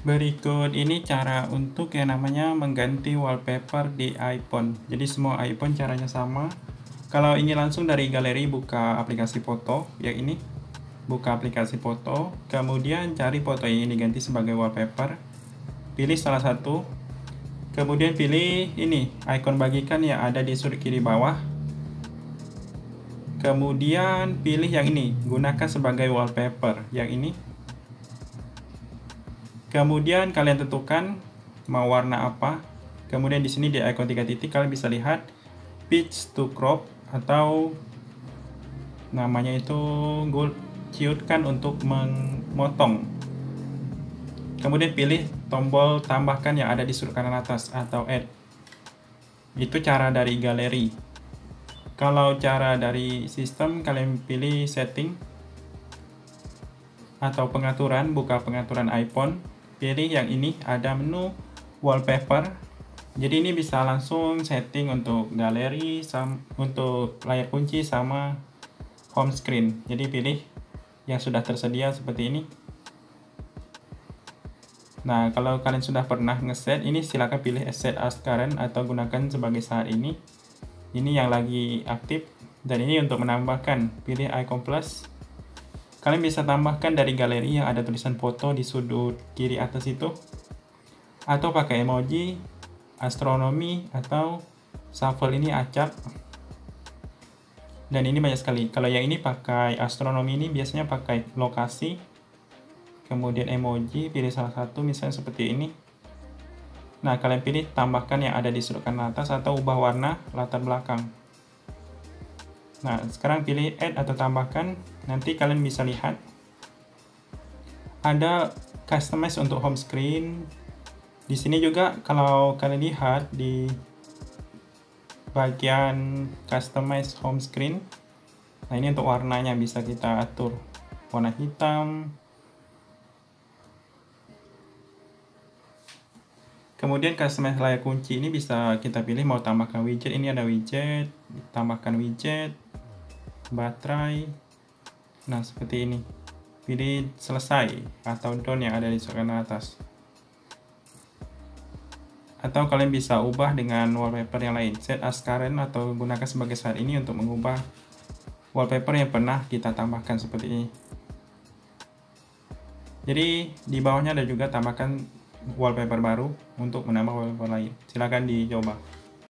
Berikut ini cara untuk yang namanya mengganti wallpaper di iPhone. Jadi semua iPhone caranya sama. Kalau ingin langsung dari galeri, buka aplikasi foto, yang ini. Buka aplikasi foto, kemudian cari foto yang ingin diganti sebagai wallpaper. Pilih salah satu. Kemudian pilih ini, icon bagikan yang ada di sudut kiri bawah. Kemudian pilih yang ini, gunakan sebagai wallpaper, yang ini. Kemudian kalian tentukan mau warna apa. Kemudian di sini di icon 3 titik kalian bisa lihat pitch to crop atau namanya itu ciutkan untuk memotong. Kemudian pilih tombol tambahkan yang ada di sudut kanan atas atau add. Itu cara dari galeri. Kalau cara dari sistem, kalian pilih setting atau pengaturan, buka pengaturan iPhone. Pilih yang ini, ada menu wallpaper. Jadi ini bisa langsung setting untuk galeri, untuk layar kunci sama home screen. Jadi pilih yang sudah tersedia seperti ini. Nah, kalau kalian sudah pernah ngeset ini, silakan pilih set as current atau gunakan sebagai saat ini. Ini yang lagi aktif, dan ini untuk menambahkan, pilih icon plus. Kalian bisa tambahkan dari galeri yang ada tulisan foto di sudut kiri atas itu, atau pakai emoji, astronomi, atau shuffle ini acak. Dan ini banyak sekali. Kalau yang ini pakai astronomi, ini biasanya pakai lokasi, kemudian emoji, pilih salah satu, misalnya seperti ini. Nah, kalian pilih tambahkan yang ada di sudut kanan atas atau ubah warna latar belakang. Nah, sekarang pilih add atau tambahkan. Nanti kalian bisa lihat ada customize untuk home screen. Di sini juga kalau kalian lihat di bagian customize home screen. Nah, ini untuk warnanya bisa kita atur. Warna hitam. Kemudian customize layar kunci ini bisa kita pilih mau tambahkan widget. Ini ada widget, tambahkan widget, baterai. Nah, seperti ini. Pilih selesai atau done yang ada di sudut kanan atas. Atau kalian bisa ubah dengan wallpaper yang lain, set as current atau gunakan sebagai saat ini untuk mengubah wallpaper yang pernah kita tambahkan seperti ini. Jadi di bawahnya ada juga tambahkan wallpaper baru untuk menambah wallpaper lain. Silahkan dicoba.